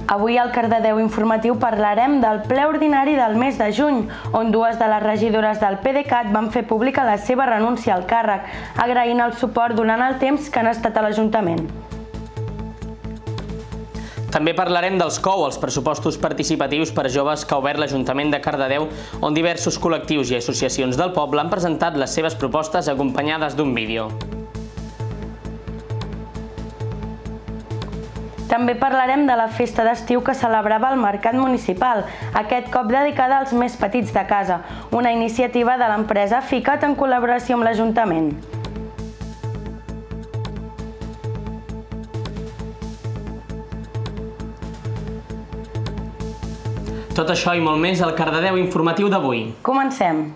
Avui al Cardedeu Informatiu parlarem del ple ordinari del mes de juny, on dues de les regidores del PDeCAT van fer pública la seva renúncia al càrrec, agraint el suport durant el temps que han estat a l'Ajuntament. També parlarem dels COU, els pressupostos participatius per joves que ha obert l'Ajuntament de Cardedeu, on diversos col·lectius i associacions del poble han presentat les seves propostes acompanyades d'un vídeo. També parlarem de la festa d'estiu que celebrava el Mercat Municipal, aquest cop dedicada als més petits de casa, una iniciativa de l'empresa FICAT en col·laboració amb l'Ajuntament. Tot això i molt més al Cardedeu Informatiu d'avui. Comencem!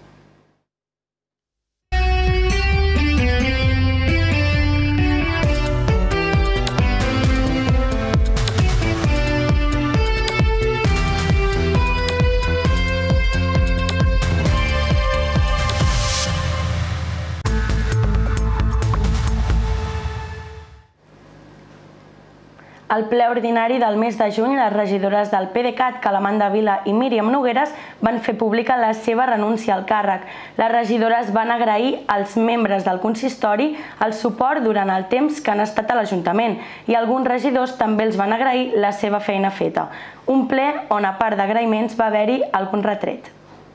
Al ple ordinari del mes de juny, les regidores del PDeCAT, Calamanda Vila i Míriam Nogueres, van fer pública la seva renúncia al càrrec. Les regidores van agrair als membres del consistori el suport durant el temps que han estat a l'Ajuntament i alguns regidors també els van agrair la seva feina feta. Un ple on, a part d'agraïments, va haver-hi algun retret.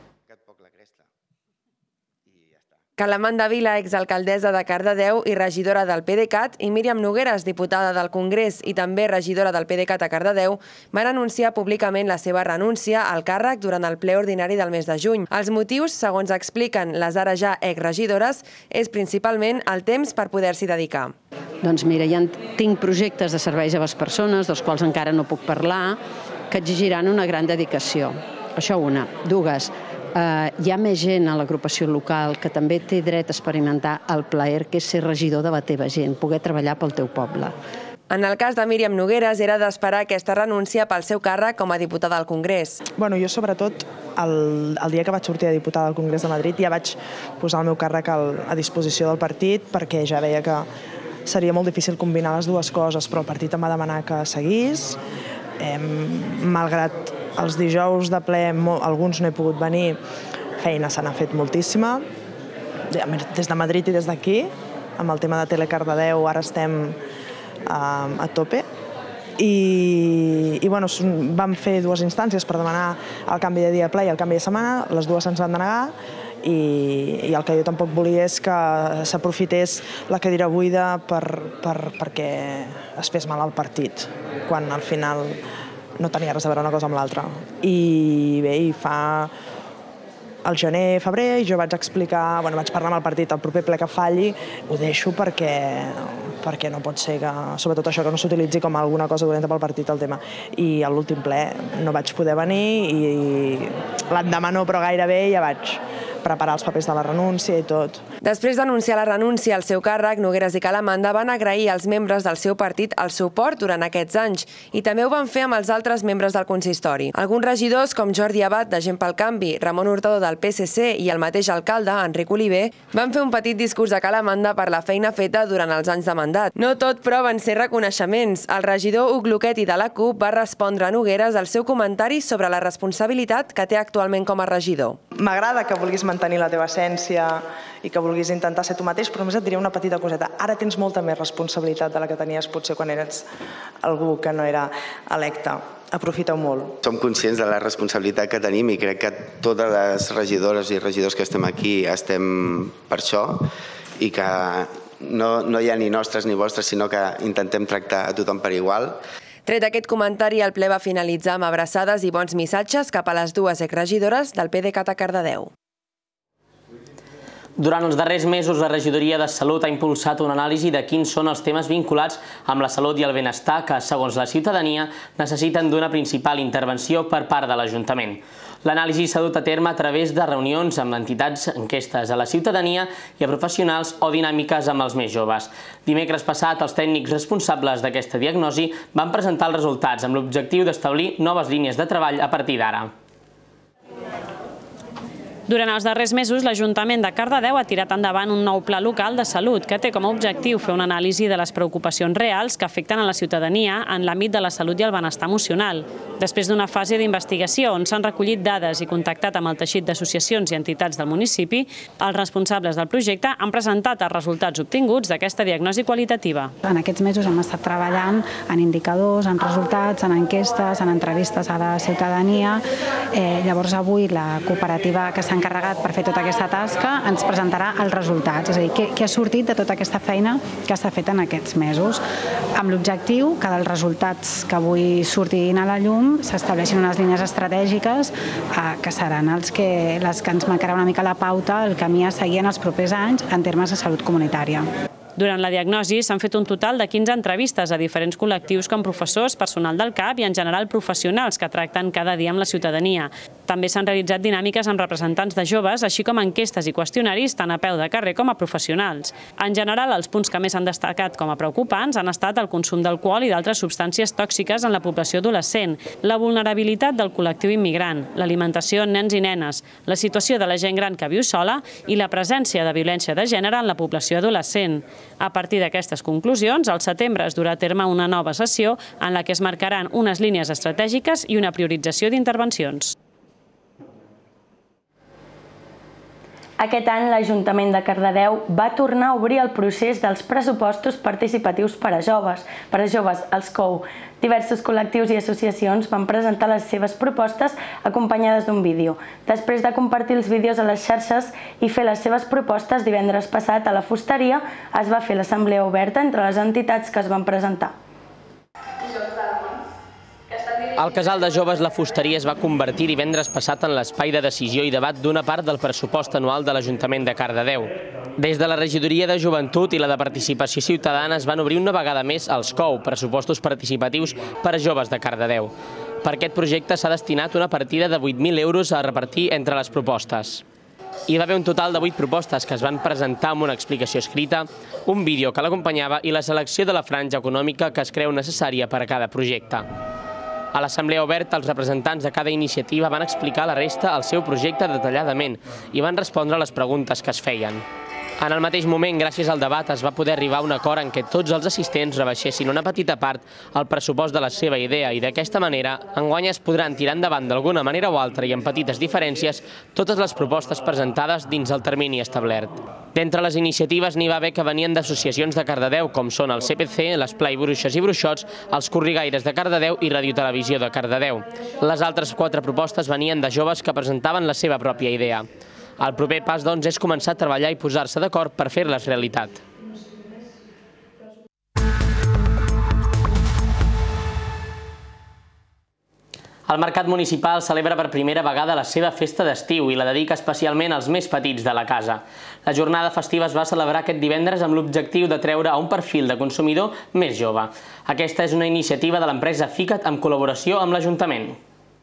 Calamanda Vila, exalcaldessa de Cardedeu i regidora del PDeCAT, i Míriam Nogueres, diputada del Congrés i també regidora del PDeCAT a Cardedeu, van anunciar públicament la seva renúncia al càrrec durant el ple ordinari del mes de juny. Els motius, segons expliquen les ara ja exregidores, és principalment el temps per poder-s'hi dedicar. Doncs mira, ja tinc projectes de serveis a les persones, dels quals encara no puc parlar, que exigiran una gran dedicació. Això una. Dues, hi ha més gent a l'agrupació local que també té dret a experimentar el plaer que és ser regidor de la teva gent, poder treballar pel teu poble. En el cas de Míriam Nogueres era d'esperar aquesta renúncia pel seu càrrec com a diputada al Congrés. Jo sobretot el dia que vaig sortir de diputada al Congrés de Madrid ja vaig posar el meu càrrec a disposició del partit perquè ja veia que seria molt difícil combinar les dues coses, però el partit em va demanar que seguís. Malgrat els dijous de ple, alguns no he pogut venir, feina se n'ha fet moltíssima, des de Madrid i des d'aquí, amb el tema de Telecardedeu ara estem a tope. I vam fer dues instàncies per demanar el canvi de dia de ple i el canvi de setmana, les dues se'ns van denegar, i el que jo tampoc volia és que s'aprofités la cadira buida perquè es fes mal al partit, quan al final no tenia res a veure una cosa amb l'altra. I bé, fa el gener, febrer, jo vaig explicar, vaig parlar amb el partit, el proper ple que falli ho deixo perquè no pot ser que, sobretot això, que no s'utilitzi com alguna cosa dolenta pel partit el tema. I a l'últim ple no vaig poder venir i l'endemà no, però gairebé ja vaig preparar els papers de la renúncia i tot. Després d'anunciar la renúncia al seu càrrec, Nogueres i Calamanda van agrair als membres del seu partit el suport durant aquests anys i també ho van fer amb els altres membres del consistori. Alguns regidors, com Jordi Abad, de Gent pel Canvi, Ramon Hurtado, del PSC i el mateix alcalde, Enric Oliver, van fer un petit discurs a Calamanda per la feina feta durant els anys de mandat. No tot, però, van ser reconeixements. El regidor Huc Luquetti de la CUP va respondre a Nogueres el seu comentari sobre la responsabilitat que té actualment com a regidor. M'agrada que vulguis mantenir la teva essència i que vulguis intentar ser tu mateix, però només et diré una petita coseta. Ara tens molta més responsabilitat de la que tenies potser quan eres algú que no era electe. Aprofita-ho molt. Som conscients de la responsabilitat que tenim i crec que totes les regidores i regidors que estem aquí estem per això i que no hi ha ni nostres ni vostres, sinó que intentem tractar a tothom per igual. Tret aquest comentari, el ple va finalitzar amb abraçades i bons missatges cap a les dues exregidores del PDeCAT a Cardedeu. Durant els darrers mesos, la regidoria de Salut ha impulsat una anàlisi de quins són els temes vinculats amb la salut i el benestar que, segons la ciutadania, necessiten d'una principal intervenció per part de l'Ajuntament. L'anàlisi s'ha dut a terme a través de reunions amb entitats, enquestes a la ciutadania i a professionals o dinàmiques amb els més joves. Dimecres passat, els tècnics responsables d'aquesta diagnosi van presentar els resultats amb l'objectiu d'establir noves línies de treball a partir d'ara. Durant els darrers mesos, l'Ajuntament de Cardedeu ha tirat endavant un nou pla local de salut que té com a objectiu fer una anàlisi de les preocupacions reals que afecten a la ciutadania en l'àmbit de la salut i el benestar emocional. Després d'una fase d'investigació on s'han recollit dades i contactat amb el teixit d'associacions i entitats del municipi, els responsables del projecte han presentat els resultats obtinguts d'aquesta diagnosi qualitativa. En aquests mesos hem estat treballant en indicadors, en resultats, en enquestes, en entrevistes a la ciutadania. Llavors avui la cooperativa que s'ha encarregat per fer tota aquesta tasca ens presentarà els resultats, és a dir, què ha sortit de tota aquesta feina que s'ha fet en aquests mesos, amb l'objectiu que dels resultats que avui surtin a la llum s'estableixin unes línies estratègiques que seran les que ens marcarà una mica la pauta, el camí a seguir en els propers anys en termes de salut comunitària. Durant la diagnosi s'han fet un total de 15 entrevistes a diferents col·lectius com professors, personal del CAP i en general professionals que tracten cada dia amb la ciutadania. També s'han realitzat dinàmiques amb representants de joves, així com enquestes i qüestionaris tant a peu de carrer com a professionals. En general, els punts que més han destacat com a preocupants han estat el consum d'alcohol i d'altres substàncies tòxiques en la població adolescent, la vulnerabilitat del col·lectiu immigrant, l'alimentació en nens i nenes, la situació de la gent gran que viu sola i la presència de violència de gènere en la població adolescent. A partir d'aquestes conclusions, al setembre es durà a terme una nova sessió en la que es marcaran unes línies estratègiques i una priorització d'intervencions. Aquest any l'Ajuntament de Cardedeu va tornar a obrir el procés dels pressupostos participatius per a joves, els COU. Diversos col·lectius i associacions van presentar les seves propostes acompanyades d'un vídeo. Després de compartir els vídeos a les xarxes i fer les seves propostes, divendres passat a la Fusteria es va fer l'assemblea oberta entre les entitats que es van presentar. El Casal de Joves La Fusteria es va convertir divendres passat en l'espai de decisió i debat d'una part del pressupost anual de l'Ajuntament de Cardedeu. Des de la Regidoria de Joventut i la de Participació Ciutadana es van obrir una vegada més els COU, pressupostos participatius per a joves de Cardedeu. Per aquest projecte s'ha destinat una partida de 8.000 euros a repartir entre les propostes. Hi va haver un total de 8 propostes que es van presentar amb una explicació escrita, un vídeo que l'acompanyava i la selecció de la franja econòmica que es creu necessària per a cada projecte. A l'assemblea oberta, els representants de cada iniciativa van explicar a la resta el seu projecte detalladament i van respondre a les preguntes que es feien. En el mateix moment, gràcies al debat, es va poder arribar a un acord en què tots els assistents rebaixessin una petita part al pressupost de la seva idea i d'aquesta manera, enguany es podran tirar endavant d'alguna manera o altra i amb petites diferències totes les propostes presentades dins el termini establert. D'entre les iniciatives n'hi va haver que venien d'associacions de Cardedeu, com són el CPC, l'Esplai Bruixes i Bruixots, els Corrigaires de Cardedeu i Radiotelevisió de Cardedeu. Les altres 4 propostes venien de joves que presentaven la seva pròpia idea. El proper pas, doncs, és començar a treballar i posar-se d'acord per fer-les realitat. El Mercat Municipal celebra per primera vegada la seva festa d'estiu i la dedica especialment als més petits de la casa. La jornada festiva es va celebrar aquest divendres amb l'objectiu de treure a un perfil de consumidor més jove. Aquesta és una iniciativa de l'empresa FICAT en col·laboració amb l'Ajuntament.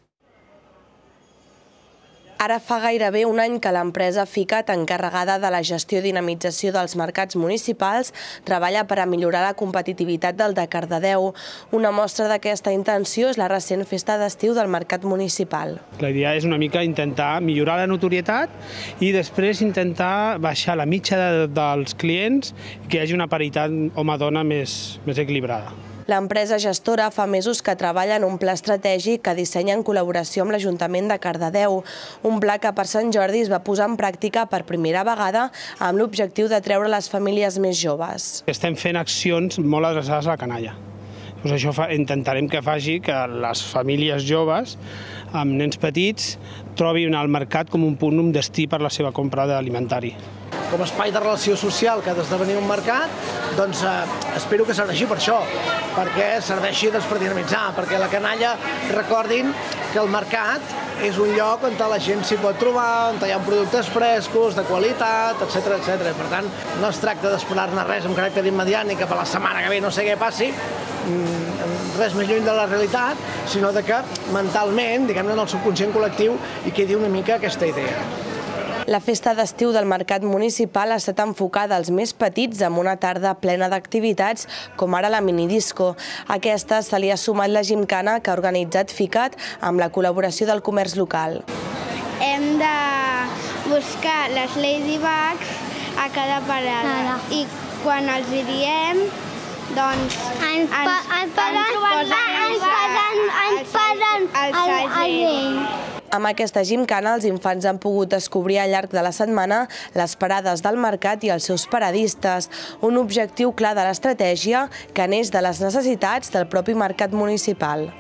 Ara fa gairebé un any que l'empresa FICAT, encarregada de la gestió i dinamització dels mercats municipals, treballa per a millorar la competitivitat del de Cardedeu. Una mostra d'aquesta intenció és la recent festa d'estiu del mercat municipal. La idea és una mica intentar millorar la notorietat i després intentar baixar la mitja dels clients i que hi hagi una paritat home-dona més equilibrada. L'empresa gestora fa mesos que treballa en un pla estratègic que dissenya en col·laboració amb l'Ajuntament de Cardedeu, un pla que per Sant Jordi es va posar en pràctica per primera vegada amb l'objectiu de treure les famílies més joves. Estem fent accions molt adreçades a la canalla. Això intentarem que faci que les famílies joves amb nens petits trobin el mercat com un punt, un destí per la seva compra d'alimentari. Com a espai de relació social que ha d'esdevenir un mercat, doncs espero que serveixi per això, perquè serveixi per dinamitzar, perquè la canalla recordin que el mercat és un lloc on la gent s'hi pot trobar, on hi ha productes frescos, de qualitat, etc. Per tant, no es tracta d'esperar-ne res amb caràcter immediat ni que per la setmana que ve no sé què passi, res més lluny de la realitat, sinó que mentalment, diguem-ne, en el subconscient col·lectiu hi quedi una mica aquesta idea. La festa d'estiu del Mercat Municipal ha estat enfocada als més petits amb una tarda plena d'activitats, com ara la minidisco. A aquesta se li ha sumat la gimcana que ha organitzat FICAT amb la col·laboració del comerç local. Hem de buscar les ladybugs a cada parada. I quan els hi diem, doncs ens posen el segell. Amb aquesta gimcana, els infants han pogut descobrir al llarg de la setmana les parades del mercat i els seus paradistes, un objectiu clar de l'estratègia que neix de les necessitats del propi mercat municipal.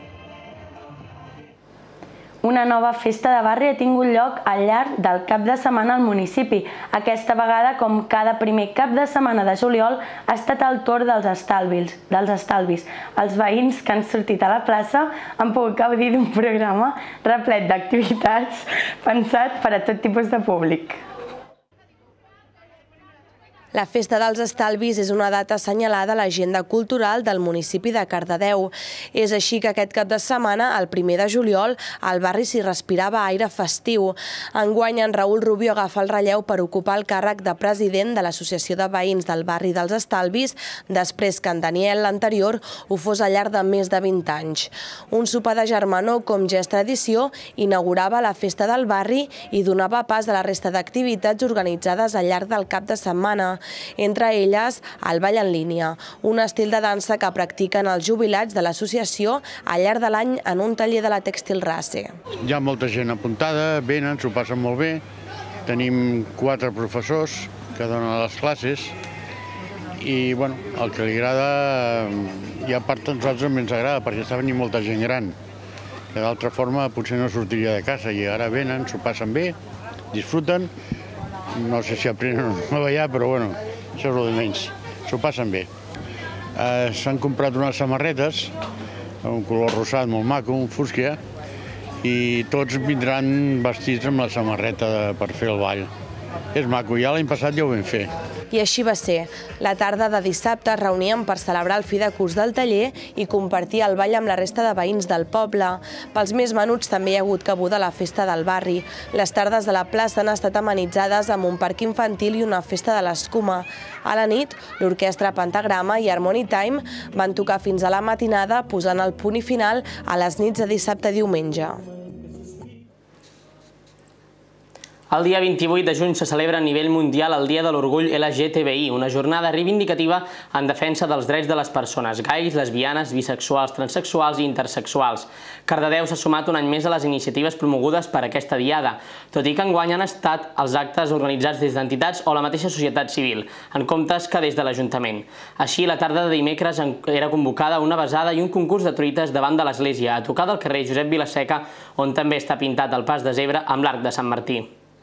Una nova festa de barri ha tingut lloc al llarg del cap de setmana al municipi. Aquesta vegada, com cada primer cap de setmana de juliol, ha estat el torn dels estalvis. Els veïns que han sortit a la plaça han pogut gaudir d'un programa replet d'activitats pensat per a tot tipus de públic. La Festa dels Estalvis és una data assenyalada a l'agenda cultural del municipi de Cardedeu. És així que aquest cap de setmana, el 1er de juliol, al barri s'hi respirava aire festiu. Enguany, en Raül Rubio agafa el relleu per ocupar el càrrec de president de l'Associació de Veïns del barri dels Estalvis, després que en Daniel, l'anterior, ho fos al llarg de més de 20 anys. Un sopar de germanor, com ja és tradició, inaugurava la festa del barri i donava pas a la resta d'activitats organitzades al llarg del cap de setmana. Entre elles, el ball en línia, un estil de dansa que practiquen els jubilats de l'associació al llarg de l'any en un taller de la Tèxtil Race. Hi ha molta gent apuntada, venen, s'ho passen molt bé. Tenim 4 professors que donen les classes i el que li agrada, i a part a nosaltres ens agrada perquè està venint molta gent gran. D'altra forma potser no sortiria de casa i ara venen, s'ho passen bé, disfruten. No sé si aprenen a ballar, però això és el de menys. S'ho passen bé. S'han comprat unes samarretes, un color rosat molt maco, un fúsquia, i tots vindran vestits amb la samarreta per fer el ball. És maco, ja l'any passat ja ho vam fer. I així va ser. La tarda de dissabte es reunien per celebrar el fi de curs del taller i compartir el ball amb la resta de veïns del poble. Pels més menuts també hi ha hagut cabuda a la festa del barri. Les tardes de la plaça han estat amenitzades amb un parc infantil i una festa de l'escuma. A la nit, l'orquestra Pentagrama i Harmony Time van tocar fins a la matinada, posant el punt i final a les nits de dissabte i diumenge. El dia 28 de juny se celebra a nivell mundial el Dia de l'Orgull LGTBI, una jornada reivindicativa en defensa dels drets de les persones gais, lesbianes, bisexuals, transsexuals i intersexuals. Cardedeu s'ha sumat un any més a les iniciatives promogudes per aquesta diada, tot i que enguany han estat els actes organitzats des d'entitats o la mateixa societat civil, en comptes que des de l'Ajuntament. Així, la tarda de dimecres era convocada una besada i un concurs de truites davant de l'església, a tocar del carrer Josep Vilaseca, on també està pintat el pas de zebra amb l'arc de Sant Martí.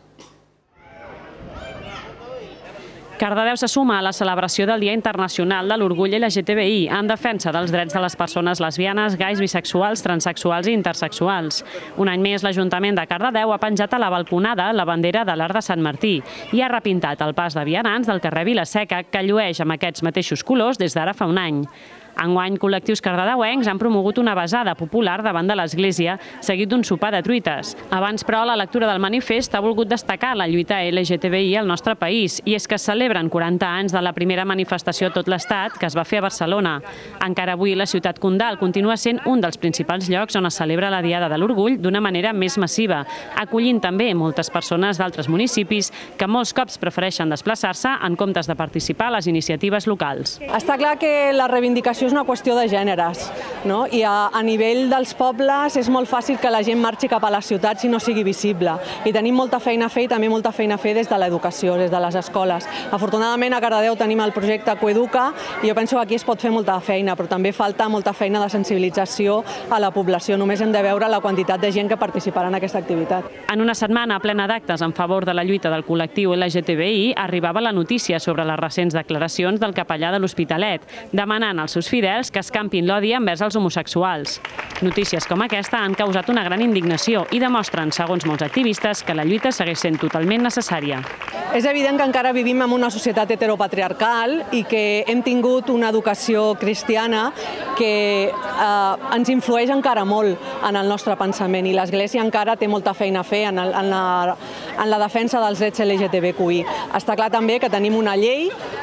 Cardedeu se suma a la celebració del Dia Internacional de l'Orgull LGTBI en defensa dels drets de les persones lesbianes, gais, bisexuals, transsexuals i intersexuals. Un any més, l'Ajuntament de Cardedeu ha penjat a la balconada la bandera de l'Arc de Sant Martí i ha repintat el pas de vianants del carrer Vilaseca, que llueix amb aquests mateixos colors des d'ara fa un any. Enguany, col·lectius cardedeuencs han promogut una besada popular davant de l'església, seguit d'un sopar de truites. Abans, però, la lectura del manifest ha volgut destacar la lluita LGTBI al nostre país, i és que es celebren 40 anys de la primera manifestació a tot l'Estat, que es va fer a Barcelona. Encara avui, la ciutat condal continua sent un dels principals llocs on es celebra la Diada de l'Orgull d'una manera més massiva, acollint també moltes persones d'altres municipis que molts cops prefereixen desplaçar-se en comptes de participar a les iniciatives locals. Està clar que la reivindicació és una qüestió de gèneres, i a nivell dels pobles és molt fàcil que la gent marxi cap a les ciutats i no sigui visible. I tenim molta feina a fer i també molta feina a fer des de l'educació, des de les escoles. Afortunadament a Cardedeu tenim el projecte Coeduca i jo penso que aquí es pot fer molta feina, però també falta molta feina de sensibilització a la població. Només hem de veure la quantitat de gent que participarà en aquesta activitat. En una setmana plena d'actes en favor de la lluita del col·lectiu LGTBI arribava la notícia sobre les recents declaracions del capellà de l'Hospitalet, demanant als seus fidels que escampin l'odi envers els homosexuals. Notícies com aquesta han causat una gran indignació i demostren, segons molts activistes, que la lluita segueix sent totalment necessària. És evident que encara vivim en una societat heteropatriarcal i que hem tingut una educació cristiana que ens influeix encara molt en el nostre pensament, i l'Església encara té molta feina a fer en la defensa dels drets LGTBQI. Està clar també que tenim una llei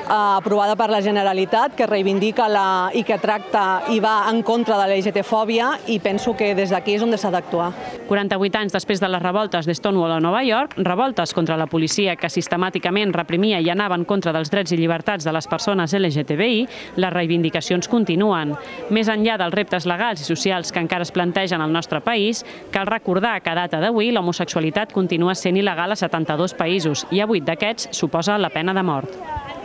aprovada per la Generalitat, que reivindica i que tracta i va en contra de la LGTfòbia, i penso que des d'aquí és on s'ha d'actuar. 48 anys després de les revoltes de Stonewall a Nova York, revoltes contra la policia que sistemàticament reprimia i anava en contra dels drets i llibertats de les persones LGTBI, les reivindicacions continuen. Més enllà dels reptes legals i socials que encara es plantegen al nostre país, cal recordar que a data d'avui l'homosexualitat continua sent il·legal a 72 països i a 8 d'aquests suposa la pena de mort.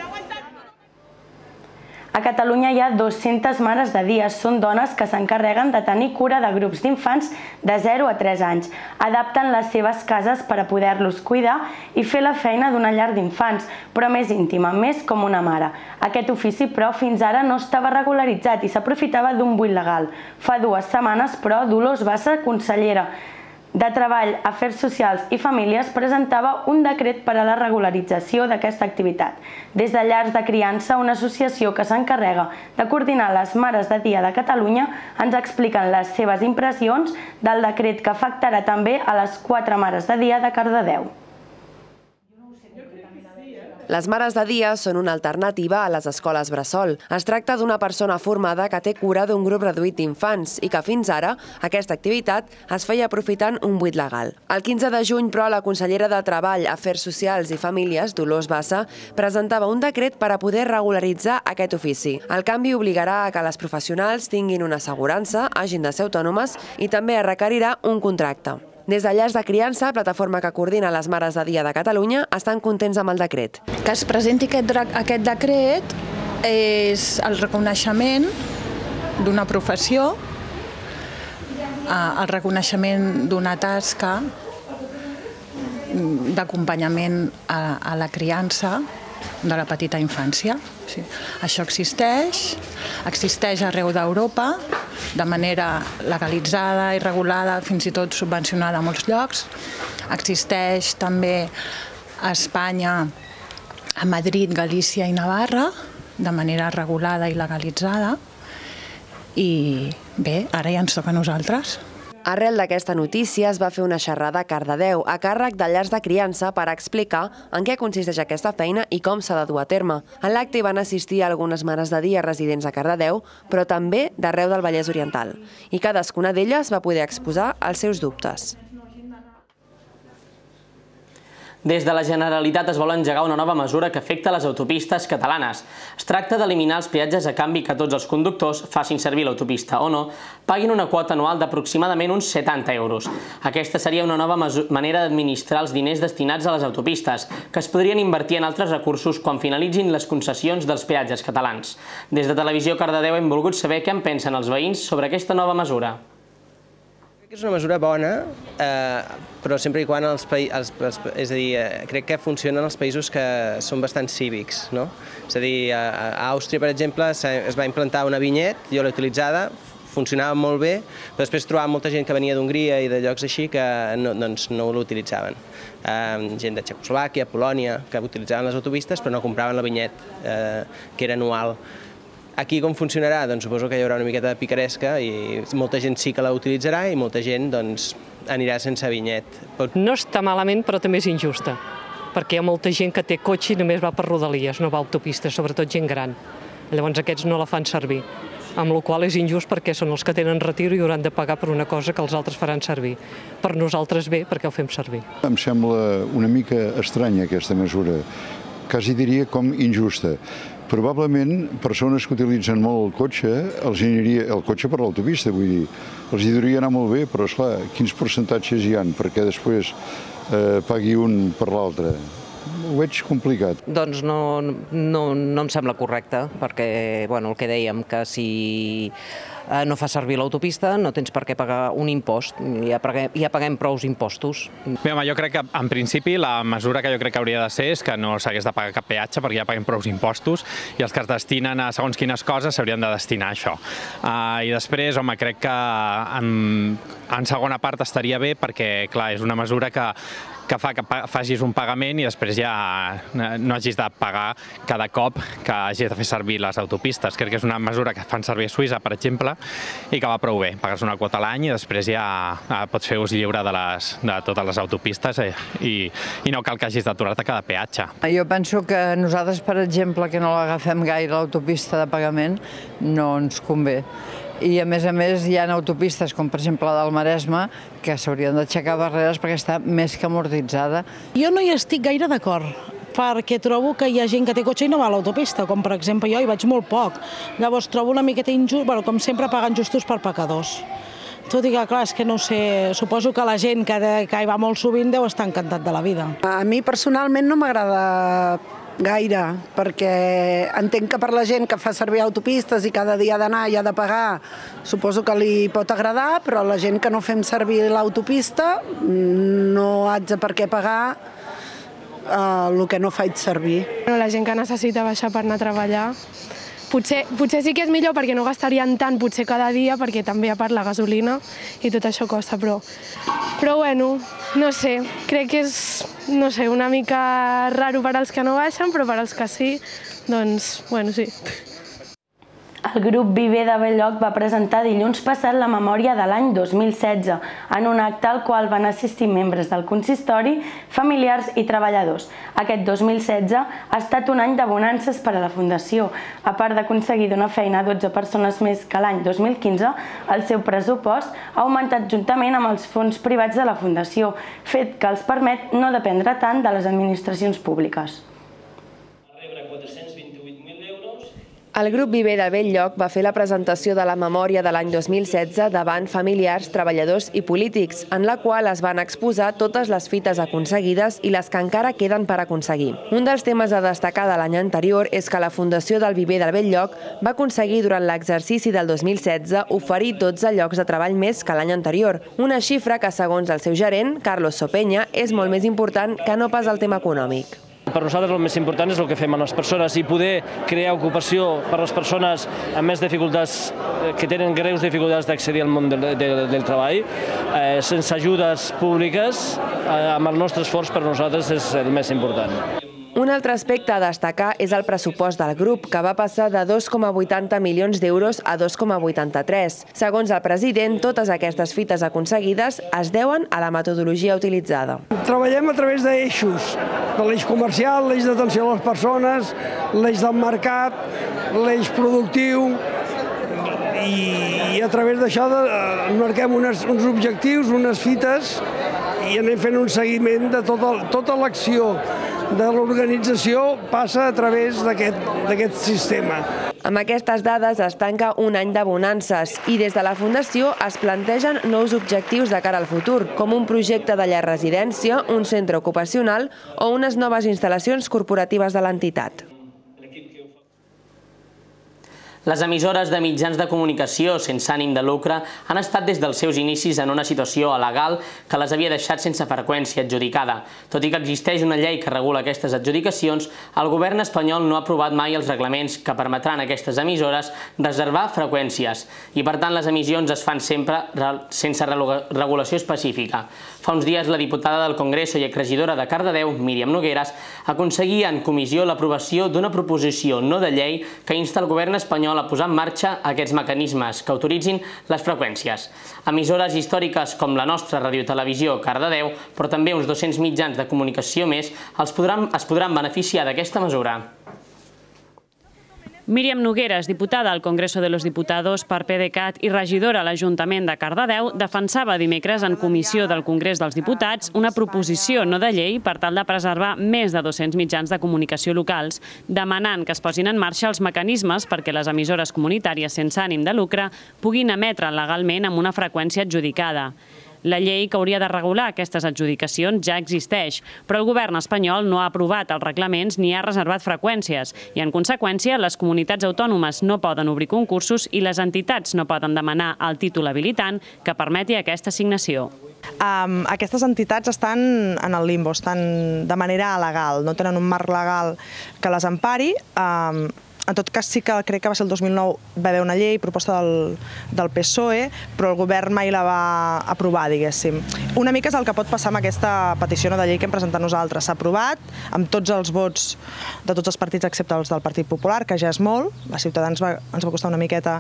A Catalunya hi ha 200 mares de dia. Són dones que s'encarreguen de tenir cura de grups d'infants de 0 a 3 anys. Adapten les seves cases per a poder-los cuidar i fer la feina d'una llar d'infants, però més íntima, més com una mare. Aquest ofici, però, fins ara no estava regularitzat i s'aprofitava d'un buit legal. Fa 2 setmanes, però, Dolors Bassa, consellera de Treball, Afers Socials i Famílies, presentava un decret per a la regularització d'aquesta activitat. Des de Llars de Criança, una associació que s'encarrega de coordinar les mares de dia de Catalunya, ens expliquen les seves impressions del decret que afectarà també a les 4 mares de dia de Cardedeu. Les mares de dia són una alternativa a les escoles bressol. Es tracta d'una persona formada que té cura d'un grup reduït d'infants i que fins ara aquesta activitat es feia aprofitant un buit legal. El 15 de juny, però, la consellera de Treball, Afers Socials i Famílies, Dolors Bassa, presentava un decret per a poder regularitzar aquest ofici. El canvi obligarà a que les professionals tinguin una assegurança, hagin de ser autònomes i també requerirà un contracte. Des de Llars de Criança, plataforma que coordina les mares de dia de Catalunya, estan contents amb el decret. Que es presenti aquest decret és el reconeixement d'una professió, el reconeixement d'una tasca d'acompanyament a la criança de la petita infància. Això existeix arreu d'Europa, de manera legalitzada i regulada, fins i tot subvencionada a molts llocs. Existeix també a Espanya, a Madrid, Galícia i Navarra, de manera regulada i legalitzada. I bé, ara ja ens toca a nosaltres. Arrel d'aquesta notícia es va fer una xerrada a Cardedeu a càrrec de Llars de Criança per explicar en què consisteix aquesta feina i com s'ha de dur a terme. En l'acte hi van assistir algunes mares de dia residents a Cardedeu, però també d'arreu del Vallès Oriental. I cadascuna d'elles va poder exposar els seus dubtes. Des de la Generalitat es vol engegar una nova mesura que afecta les autopistes catalanes. Es tracta d'eliminar els peatges a canvi que tots els conductors, facin servir l'autopista o no, paguin una quota anual d'aproximadament uns 70 euros. Aquesta seria una nova manera d'administrar els diners destinats a les autopistes, que es podrien invertir en altres recursos quan finalitzin les concessions dels peatges catalans. Des de Televisió Cardedeu hem volgut saber què en pensen els veïns sobre aquesta nova mesura. És una mesura bona, però sempre i quan crec que funciona en els països que són bastant cívics. És a dir, a Àustria, per exemple, es va implantar una vinyet, jo l'he utilitzada, funcionava molt bé, però després trobava molta gent que venia d'Hongria i de llocs així que no l'utilitzaven. Gent de Txecoslovàquia, Polònia, que utilitzaven les autopistes però no compraven la vinyet, que era anual. Aquí com funcionarà? Doncs suposo que hi haurà una miqueta de picaresca i molta gent sí que la utilitzarà i molta gent anirà sense vinyet. No està malament, però també és injusta, perquè hi ha molta gent que té cotxe i només va per rodalies, no va a autopistes, sobretot gent gran. Llavors aquests no la fan servir, amb la qual és injust perquè són els que tenen retiro i hauran de pagar per una cosa que els altres faran servir. Per nosaltres bé, perquè ho fem servir. Em sembla una mica estranya aquesta mesura, quasi diria com injusta. Probablement, persones que utilitzen molt el cotxe, el cotxe per l'autopista, vull dir, els hi hauria anar molt bé, però esclar, quins percentatges hi ha perquè després pagui un per l'altre? Ho veig complicat. Doncs no em sembla correcte, perquè el que dèiem, que si no fa servir l'autopista no tens per què pagar un impost, ja paguem prous impostos. Bé, home, jo crec que en principi la mesura que jo crec que hauria de ser és que no s'hagués de pagar cap peatge perquè ja paguem prous impostos i els que es destinen a segons quines coses s'haurien de destinar a això. I després, home, crec que en segona part estaria bé perquè, clar, és una mesura que que fa que facis un pagament i després ja no hagis de pagar cada cop que hagis de fer servir les autopistes. Crec que és una mesura que fan servir a Suïssa, per exemple, i que va prou bé. Pagues una quota a l'any i després ja pots fer ús lliure de totes les autopistes i no cal que hagis d'aturar-te cada peatge. Jo penso que nosaltres, per exemple, que no l'agafem gaire l'autopista de pagament, no ens convé. I a més, hi ha autopistes, com per exemple la del Maresme, que s'haurien d'aixecar barreres perquè està més que amortitzada. Jo no hi estic gaire d'acord, perquè trobo que hi ha gent que té cotxe i no va a l'autopista, com per exemple jo hi vaig molt poc. Llavors trobo una miqueta injust, com sempre pagant justos per pecadors. Tot i que, clar, és que no sé, suposo que la gent que hi va molt sovint deu estar encantat de la vida. A mi personalment no m'agrada gaire, perquè entenc que per la gent que fa servir autopistes i cada dia ha d'anar i ha de pagar, suposo que li pot agradar, però la gent que no fem servir l'autopista no haig de per què pagar el que no faig servir. La gent que necessita baixar per anar a treballar, potser sí que és millor perquè no gastarien tant potser cada dia, perquè també a part la gasolina i tot això costa, però bueno, no sé, crec que és una mica raro per als que no baixen, però per als que sí, doncs, bueno, sí. El grup Viver de Bell-lloc va presentar dilluns passat la memòria de l'any 2016 en un acte al qual van assistir membres del consistori, familiars i treballadors. Aquest 2016 ha estat un any de bonances per a la Fundació. A part d'aconseguir donar feina a 12 persones més que l'any 2015, el seu pressupost ha augmentat juntament amb els fons privats de la Fundació, fet que els permet no dependre tant de les administracions públiques. El grup Viver de Bell-lloc va fer la presentació de la memòria de l'any 2016 davant familiars, treballadors i polítics, en la qual es van exposar totes les fites aconseguides i les que encara queden per aconseguir. Un dels temes a destacar de l'any anterior és que la Fundació del Viver de Bell-lloc va aconseguir durant l'exercici del 2016 oferir 12 llocs de treball més que l'any anterior, una xifra que, segons el seu gerent, Carlos Sopeña, és molt més important que no pas el tema econòmic. Per nosaltres el més important és el que fem a les persones i poder crear ocupació per a les persones amb més dificultats, que tenen greus dificultats d'accedir al món del treball, sense ajudes públiques, amb el nostre esforç per nosaltres és el més important. Un altre aspecte a destacar és el pressupost del grup, que va passar de 2,80 milions d'euros a 2,83. Segons el president, totes aquestes fites aconseguides es deuen a la metodologia utilitzada. Treballem a través d'eixos, de l'eix comercial, l'eix d'atenció a les persones, l'eix del mercat, l'eix productiu, i a través d'això marquem uns objectius, unes fites, i anem fent un seguiment de tota l'acció de l'organització passa a través d'aquest sistema. Amb aquestes dades es tanca un any de bonances i des de la Fundació es plantegen nous objectius de cara al futur, com un projecte de llar residència, un centre ocupacional o unes noves instal·lacions corporatives de l'entitat. Les emissores de mitjans de comunicació sense ànim de lucre han estat des dels seus inicis en una situació alegal que les havia deixat sense freqüència adjudicada. Tot i que existeix una llei que regula aquestes adjudicacions, el govern espanyol no ha aprovat mai els reglaments que permetran a aquestes emissores reservar freqüències i, per tant, les emissions es fan sempre sense regulació específica. Fa uns dies, la diputada del Congreso i exregidora de Cardedeu, Míriam Nogueras, aconseguia en comissió l'aprovació d'una proposició no de llei que insta el govern espanyol a posar en marxa aquests mecanismes que autoritzin les freqüències. Emissores històriques com la nostra Radiotelevisió Cardedeu, però també uns 200 mitjans de comunicació més, es podran beneficiar d'aquesta mesura. Míriam Nogueras, diputada al Congreso de los Diputados per PDeCAT i regidora a l'Ajuntament de Cardedeu, defensava dimecres en comissió del Congrés dels Diputats una proposició no de llei per tal de preservar més de 200 mitjans de comunicació locals, demanant que es posin en marxa els mecanismes perquè les emissores comunitàries sense ànim de lucre puguin emetre legalment amb una freqüència adjudicada. La llei que hauria de regular aquestes adjudicacions ja existeix, però el govern espanyol no ha aprovat els reglaments ni ha reservat freqüències i, en conseqüència, les comunitats autònomes no poden obrir concursos i les entitats no poden demanar el títol habilitant que permeti aquesta assignació. Aquestes entitats estan en el limbo, estan de manera legal, no tenen un marc legal que les empari. En tot cas, sí que crec que va ser el 2009, va haver una llei, proposta del PSOE, però el govern mai la va aprovar, diguéssim. Una mica és el que pot passar amb aquesta petició de llei que hem presentat nosaltres. S'ha aprovat amb tots els vots de tots els partits excepte els del Partit Popular, que ja és molt. A Ciutadans ens va costar una miqueta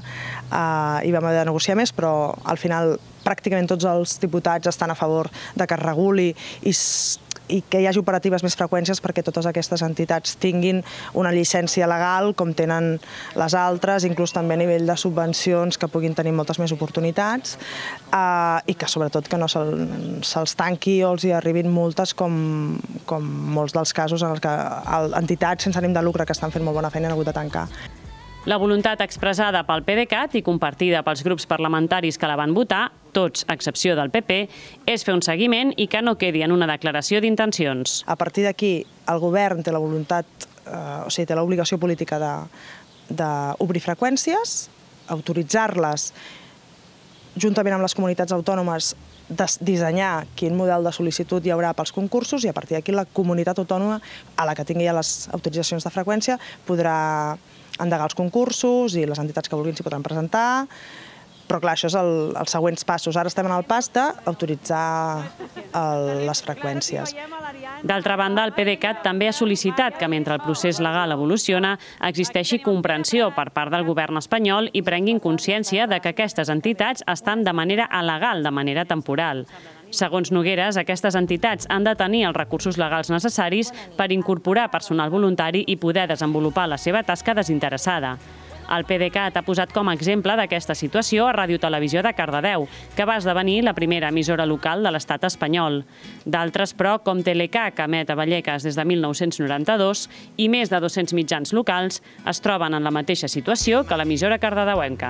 i vam haver de negociar més, però al final pràcticament tots els diputats estan a favor de que es reguli i que hi hagi operatives més freqüències perquè totes aquestes entitats tinguin una llicència legal com tenen les altres, inclús també a nivell de subvencions que puguin tenir moltes més oportunitats i que sobretot que no se'ls tanqui o els hi arribin multes com molts dels casos en els que entitats sense ànim de lucre que estan fent molt bona feina han hagut de tancar. La voluntat expressada pel PDeCAT i compartida pels grups parlamentaris que la van votar, tots a excepció del PP, és fer un seguiment i que no quedi en una declaració d'intencions. A partir d'aquí, el govern té la voluntat, o sigui, té l'obligació política d'obrir freqüències, autoritzar-les, juntament amb les comunitats autònomes, dissenyar quin model de sol·licitud hi haurà pels concursos i a partir d'aquí la comunitat autònoma a la que tingui les autoritzacions de freqüència podrà endegar els concursos i les entitats que vulguin s'hi podran presentar, però clar, això és els següents passos. Ara estem en el pas d'autoritzar les freqüències. D'altra banda, el PDeCAT també ha sol·licitat que mentre el procés legal evoluciona existeixi comprensió per part del govern espanyol i prenguin consciència de que aquestes entitats estan de manera il·legal, de manera temporal. Segons Nogueras, aquestes entitats han de tenir els recursos legals necessaris per incorporar personal voluntari i poder desenvolupar la seva tasca desinteressada. El PDeCAT ha posat com a exemple d'aquesta situació a Ràdio Televisió de Cardedeu, que va esdevenir la primera emissora local de l'estat espanyol. D'altres, però, com Teleca, que emet a Vallecas des de 1992, i més de 200 mitjans locals, es troben en la mateixa situació que l'emissora cardedeuenca.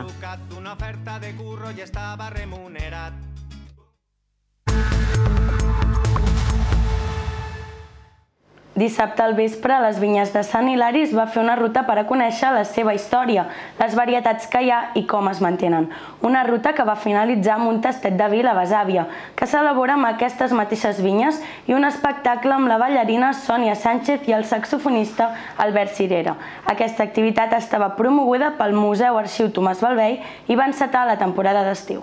Dissabte al vespre, a les vinyes de Sant Hilari es va fer una ruta per a conèixer la seva història, les varietats que hi ha i com es mantenen. Una ruta que va finalitzar amb un tastet de vi a la Besàvia, que s'elabora amb aquestes mateixes vinyes, i un espectacle amb la ballarina Sònia Sánchez i el saxofonista Albert Cirera. Aquesta activitat estava promoguda pel Museu Arxiu Tomàs Balvei i va encetar la temporada d'estiu.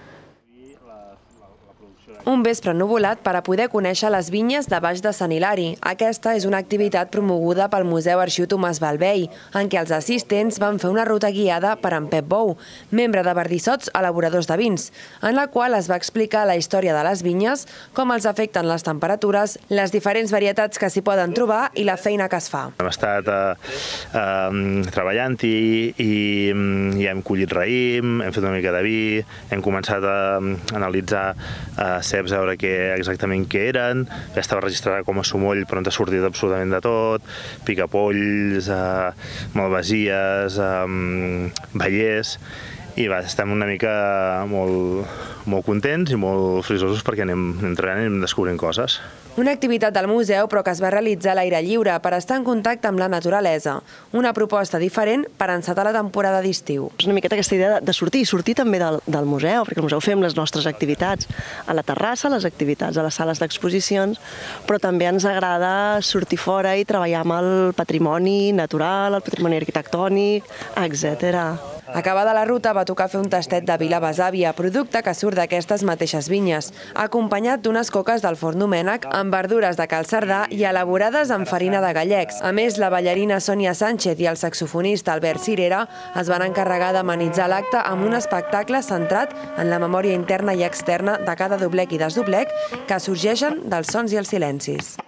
Un vespre ennuvolat per a poder conèixer les vinyes de Baix de Sant Hilari. Aquesta és una activitat promoguda pel Museu Arxiu Tomàs Balvei, en què els assistents van fer una ruta guiada per en Pep Bou, membre de Verdissots Elaboradors de Vins, en la qual es va explicar la història de les vinyes, com els afecten les temperatures, les diferents varietats que s'hi poden trobar i la feina que es fa. Hem estat treballant-hi i hem collit raïm, hem fet una mica de vi, hem començat a analitzar ceps, a veure exactament què eren, ja estava registrada com a sumoll però ens ha sortit absolutament de tot, picapolls, malvasies, vallers, i estem una mica molt contents i molt frisosos perquè anem treballant i anem descobrint coses. Una activitat del museu però que es va realitzar a l'aire lliure per estar en contacte amb la naturalesa. Una proposta diferent per encetar la temporada d'estiu. És una miqueta aquesta idea de sortir també del museu, perquè al museu fem les nostres activitats a la terrassa, les activitats a les sales d'exposicions, però també ens agrada sortir fora i treballar amb el patrimoni natural, el patrimoni arquitectònic, etc. Acabada la ruta va tocar fer un tastet de vi a la Besàvia, producte que surt d'aquestes mateixes vinyes, acompanyat d'unes coques del Forn Domènec amb verdures de Cal Cerdà i elaborades amb farina de gallecs. A més, la ballarina Sònia Sánchez i el saxofonista Albert Cirera es van encarregar d'amenitzar l'acte amb un espectacle centrat en la memòria interna i externa de cada doblec i desdoblec que sorgeixen dels sons i els silencis.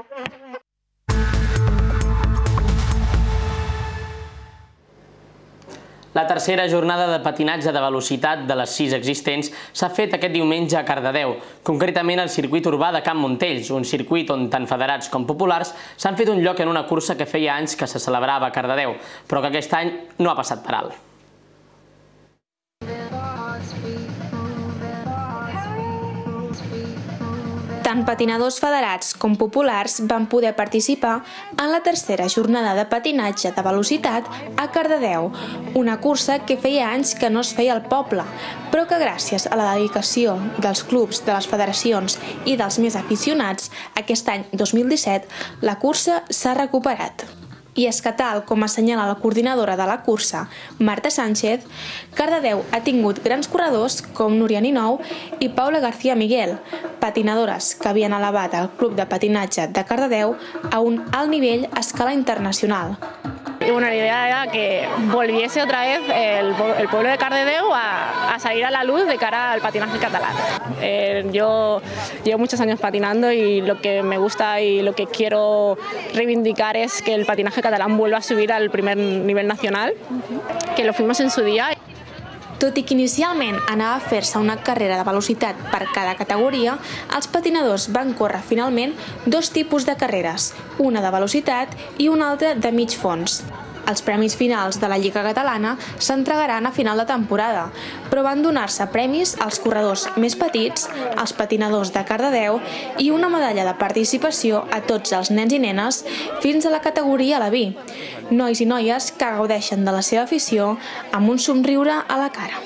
La tercera jornada de patinatge de velocitat de les 6 existents s'ha fet aquest diumenge a Cardedeu, concretament al circuit urbà de Can Montells, un circuit on tant federats com populars s'han fet un lloc en una cursa que feia anys que se celebrava a Cardedeu, però que aquest any no ha passat per alt. Tant patinadors federats com populars van poder participar en la tercera jornada de patinatge de velocitat a Cardedeu, una cursa que feia anys que no es feia al poble, però que gràcies a la dedicació dels clubs, de les federacions i dels més aficionats, aquest any 2017 la cursa s'ha recuperat. I és que tal com assenyala la coordinadora de la cursa, Marta Sánchez, Cardedeu ha tingut grans corredors com Núria Ninou i Paula García Miguel, patinadores que havien elevat el Club de Patinatge de Cardedeu a un alt nivell a escala internacional. Y bueno, la idea era que volviese otra vez el pueblo de Cardedeu a salir a la luz de cara al patinaje catalán. Yo llevo muchos años patinando y lo que me gusta y lo que quiero reivindicar es que el patinaje catalán vuelva a subir al primer nivel nacional, que lo fuimos en su día. Tot i que inicialment anava a fer-se una carrera de velocitat per cada categoria, els patinadors van córrer finalment dos tipus de carreres, una de velocitat i una altra de mig fons. Els premis finals de la Lliga Catalana s'entregaran a final de temporada, però van donar-se premis als corredors més petits, als patinadors de Cardedeu i una medalla de participació a tots els nens i nenes fins a la categoria Aleví. Nois i noies que gaudeixen de la seva afició amb un somriure a la cara.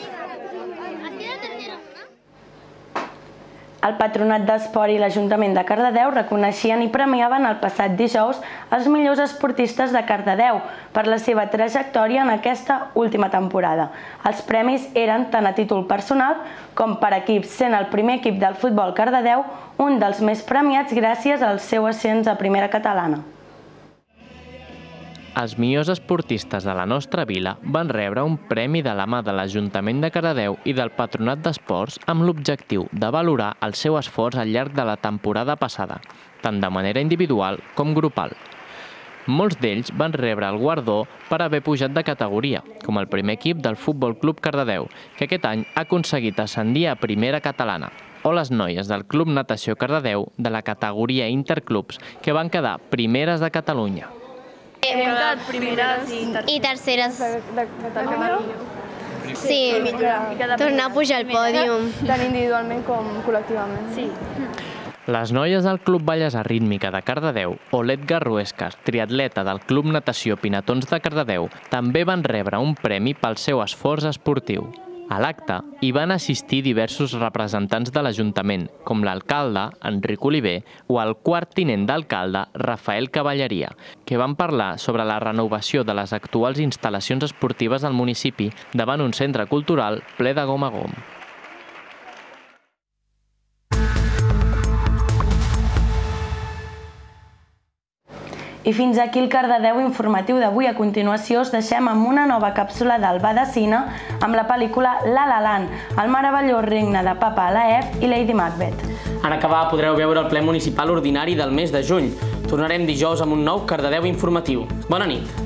El Patronat d'Esport i l'Ajuntament de Cardedeu reconeixien i premiaven el passat dijous els millors esportistes de Cardedeu per la seva trajectòria en aquesta última temporada. Els premis eren tant a títol personal com per equips, sent el primer equip del futbol Cardedeu un dels més premiats gràcies al seu ascens a Primera Catalana. Els millors esportistes de la nostra vila van rebre un premi de la mà de l'Ajuntament de Cardedeu i del Patronat d'Esports amb l'objectiu de valorar el seu esforç al llarg de la temporada passada, tant de manera individual com grupal. Molts d'ells van rebre el guardó per haver pujat de categoria, com el primer equip del Futbol Club Cardedeu, que aquest any ha aconseguit ascendir a Primera Catalana, o les noies del Club Natació Cardedeu de la categoria Interclubs, que van quedar primeres de Catalunya. Hem quedat primeres i terceres. Sí, tornar a pujar al pòdium. Tant individualment com col·lectivament. Sí. Les noies del Club Bellesa Rítmica de Cardedeu o l'Edgar Ruescas, triatleta del Club Natació Pinatons de Cardedeu, també van rebre un premi pel seu esforç esportiu. A l'acte hi van assistir diversos representants de l'Ajuntament, com l'alcalde, Enric Oliver, o el quart tinent d'alcalde, Rafael Cavalleria, que van parlar sobre la renovació de les actuals instal·lacions esportives al municipi davant un centre cultural ple de gom a gom. I fins aquí el Cardedeu informatiu d'avui. A continuació us deixem amb una nova càpsula del Va de Cine amb la pel·lícula La La Land, el meravellós regne de Papa Laef i Lady Macbeth. En acabar podreu veure el ple municipal ordinari del mes de juny. Tornarem dijous amb un nou Cardedeu informatiu. Bona nit!